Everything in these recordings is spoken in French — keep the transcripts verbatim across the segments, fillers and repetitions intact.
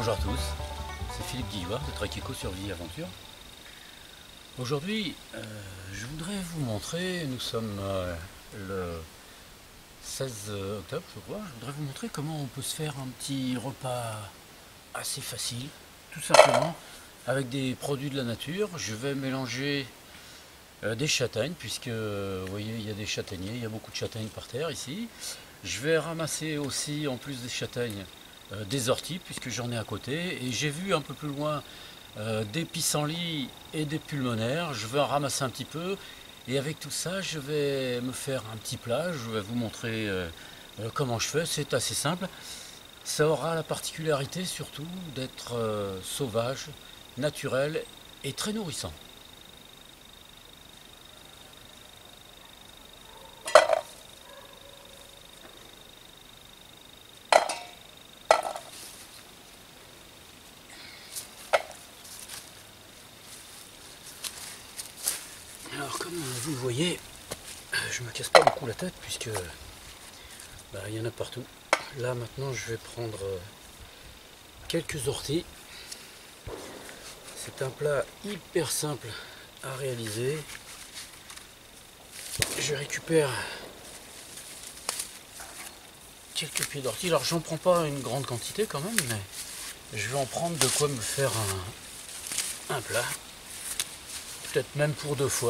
Bonjour à tous, c'est Philippe Guilloire de Trek Eco Survie Aventure. Aujourd'hui, euh, je voudrais vous montrer, nous sommes euh, le seize octobre je crois, je voudrais vous montrer comment on peut se faire un petit repas assez facile, tout simplement, avec des produits de la nature. Je vais mélanger euh, des châtaignes, puisque vous voyez, il y a des châtaigniers, il y a beaucoup de châtaignes par terre ici. Je vais ramasser aussi, en plus des châtaignes, euh, des orties, puisque j'en ai à côté. Et j'ai vu un peu plus loin euh, des pissenlits et des pulmonaires. Je vais en ramasser un petit peu. Et avec tout ça, je vais me faire un petit plat. Je vais vous montrer euh, euh, comment je fais. C'est assez simple. Ça aura la particularité surtout d'être euh, sauvage, naturel et très nourrissant. Alors comme vous le voyez, je me casse pas beaucoup la tête puisque bah, il y en a partout. Là maintenant je vais prendre quelques orties. C'est un plat hyper simple à réaliser. Je récupère quelques pieds d'ortie. Alors j'en prends pas une grande quantité quand même, mais je vais en prendre de quoi me faire un, un plat. Peut-être même pour deux fois.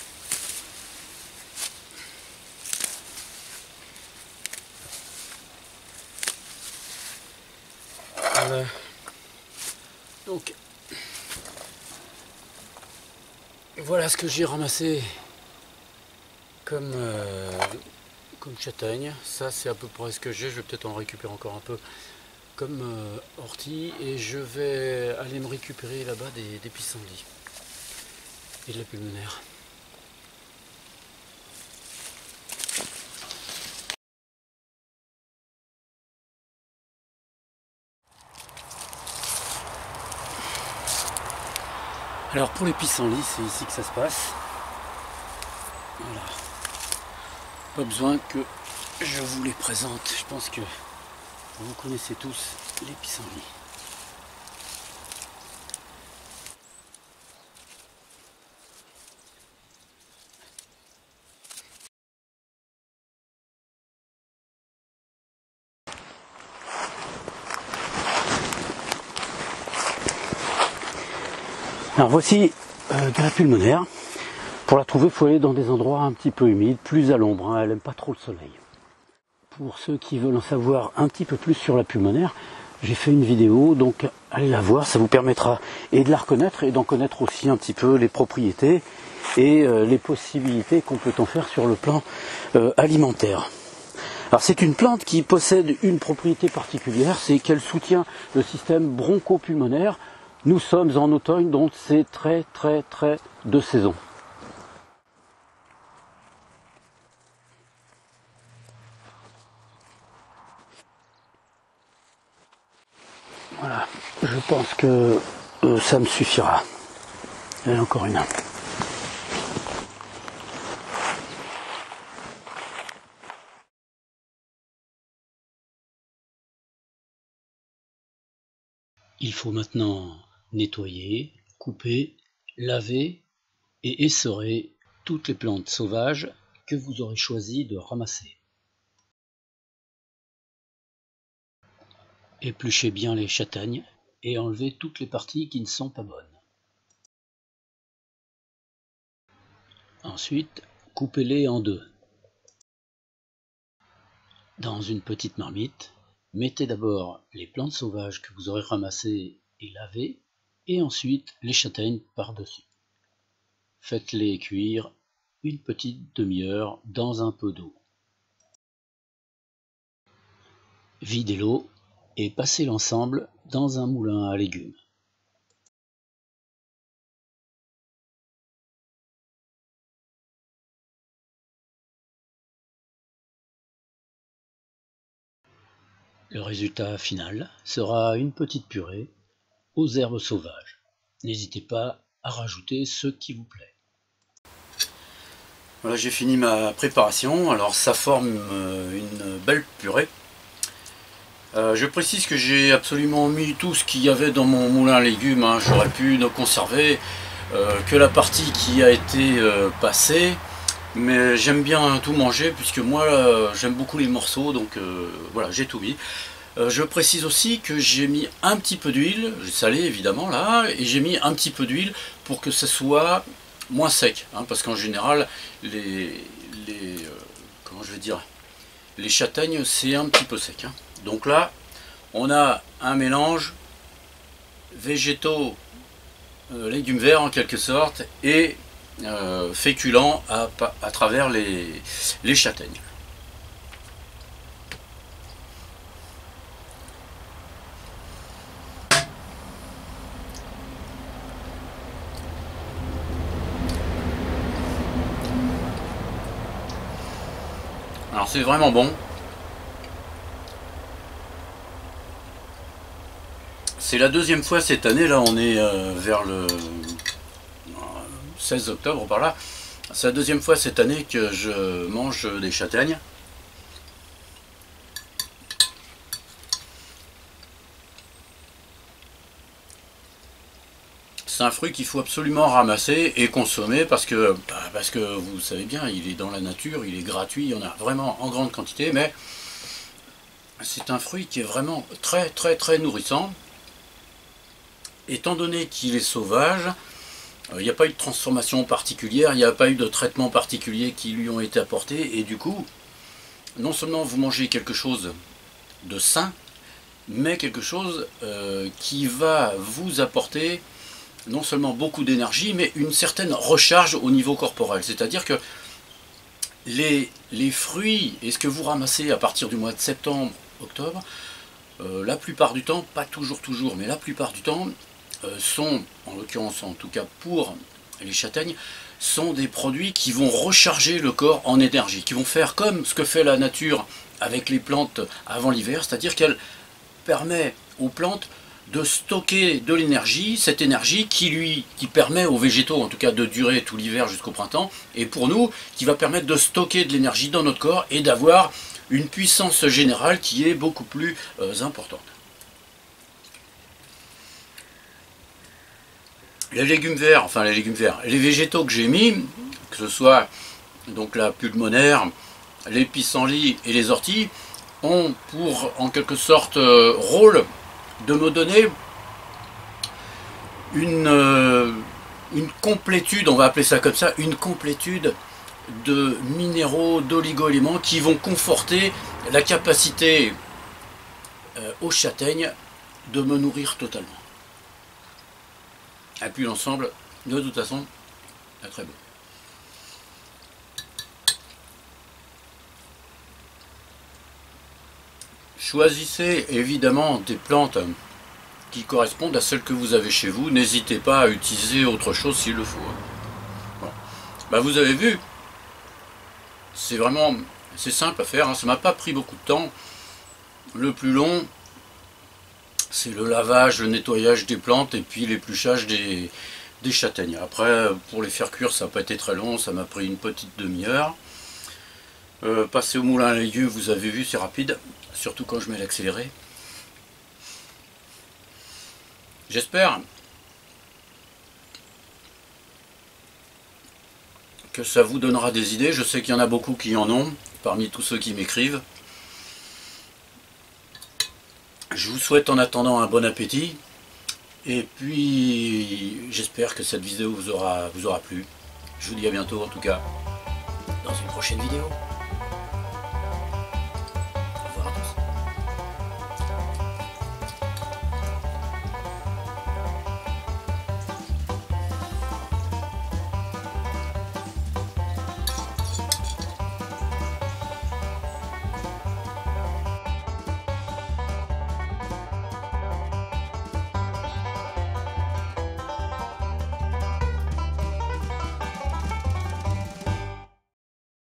Voilà. Donc voilà ce que j'ai ramassé comme, euh, comme châtaigne. Ça c'est à peu près ce que j'ai. Je vais peut-être en récupérer encore un peu comme euh, ortie. Et je vais aller me récupérer là-bas des, des pissenlits et de la pulmonaire. Alors pour les pissenlits, c'est ici que ça se passe. Voilà. Pas besoin que je vous les présente. Je pense que vous connaissez tous les pissenlits. Alors voici euh, de la pulmonaire. Pour la trouver, il faut aller dans des endroits un petit peu humides, plus à l'ombre, hein. Elle n'aime pas trop le soleil. Pour ceux qui veulent en savoir un petit peu plus sur la pulmonaire, j'ai fait une vidéo, donc allez la voir, ça vous permettra et de la reconnaître et d'en connaître aussi un petit peu les propriétés et euh, les possibilités qu'on peut en faire sur le plan euh, alimentaire. Alors c'est une plante qui possède une propriété particulière, c'est qu'elle soutient le système bronchopulmonaire. Nous sommes en automne, donc c'est très très très de saison. Voilà, je pense que euh, ça me suffira. Il y en a encore une. Il faut maintenant nettoyer, couper, laver et essorer toutes les plantes sauvages que vous aurez choisi de ramasser. Épluchez bien les châtaignes et enlevez toutes les parties qui ne sont pas bonnes. Ensuite, coupez-les en deux. Dans une petite marmite, mettez d'abord les plantes sauvages que vous aurez ramassées et lavées, et ensuite les châtaignes par-dessus. Faites-les cuire une petite demi-heure dans un peu d'eau. Videz l'eau et passez l'ensemble dans un moulin à légumes. Le résultat final sera une petite purée aux herbes sauvages. N'hésitez pas à rajouter ce qui vous plaît. Voilà, j'ai fini ma préparation. Alors ça forme une belle purée. Euh, je précise que j'ai absolument mis tout ce qu'il y avait dans mon moulin à légumes, hein. J'aurais pu ne conserver euh, que la partie qui a été euh, passée, mais j'aime bien tout manger puisque moi euh, j'aime beaucoup les morceaux, donc euh, voilà, j'ai tout mis. Euh, je précise aussi que j'ai mis un petit peu d'huile, j'ai salé évidemment là, et j'ai mis un petit peu d'huile pour que ça soit moins sec, hein, parce qu'en général les, les euh, comment je vais dire, les châtaignes c'est un petit peu sec, hein. Donc là on a un mélange végétaux, euh, légumes verts en quelque sorte, et euh, féculents à, à travers les, les châtaignes. Alors c'est vraiment bon. C'est la deuxième fois cette année, là on est euh, vers le seize octobre par là. C'est la deuxième fois cette année que je mange des châtaignes. C'est un fruit qu'il faut absolument ramasser et consommer parce que, bah, parce que vous savez bien, il est dans la nature, il est gratuit, il y en a vraiment en grande quantité, mais c'est un fruit qui est vraiment très très très nourrissant. Étant donné qu'il est sauvage, il n'y a pas eu de transformation particulière, il n'y a pas eu de traitement particulier qui lui ont été apportés, et du coup, non seulement vous mangez quelque chose de sain, mais quelque chose euh, qui va vous apporter non seulement beaucoup d'énergie, mais une certaine recharge au niveau corporel. C'est-à-dire que les, les fruits, et ce que vous ramassez à partir du mois de septembre, octobre, euh, la plupart du temps, pas toujours toujours, mais la plupart du temps, euh, sont, en l'occurrence en tout cas pour les châtaignes, sont des produits qui vont recharger le corps en énergie, qui vont faire comme ce que fait la nature avec les plantes avant l'hiver, c'est-à-dire qu'elle permet aux plantes de stocker de l'énergie, cette énergie qui lui qui permet aux végétaux en tout cas de durer tout l'hiver jusqu'au printemps, et pour nous qui va permettre de stocker de l'énergie dans notre corps et d'avoir une puissance générale qui est beaucoup plus euh, importante. Les légumes verts, enfin les légumes verts, les végétaux que j'ai mis, que ce soit donc la pulmonaire, les pissenlits et les orties, ont pour en quelque sorte euh, rôle de me donner une, euh, une complétude, on va appeler ça comme ça, une complétude de minéraux, d'oligo-éléments qui vont conforter la capacité euh, aux châtaignes de me nourrir totalement. Et puis l'ensemble, de toute façon, est très beau. Choisissez évidemment des plantes qui correspondent à celles que vous avez chez vous. N'hésitez pas à utiliser autre chose s'il le faut. Bon. Bah, vous avez vu, c'est vraiment c'est simple à faire, hein. Ça ne m'a pas pris beaucoup de temps. Le plus long, c'est le lavage, le nettoyage des plantes et puis l'épluchage des, des châtaignes. Après, pour les faire cuire, ça n'a pas été très long, ça m'a pris une petite demi-heure. Euh, passer au moulin à légumes, vous avez vu, c'est rapide, surtout quand je mets l'accéléré. J'espère que ça vous donnera des idées. Je sais qu'il y en a beaucoup qui en ont, parmi tous ceux qui m'écrivent. Je vous souhaite en attendant un bon appétit. Et puis, j'espère que cette vidéo vous aura, vous aura plu. Je vous dis à bientôt en tout cas, dans une prochaine vidéo.